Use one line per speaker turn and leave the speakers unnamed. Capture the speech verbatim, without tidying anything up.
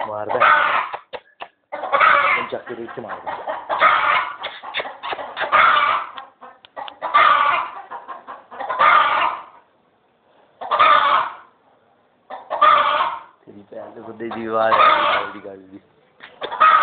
मार दे चक्के देख के मार दे तेरी पैर से बुद्धि दीवार है गाड़ी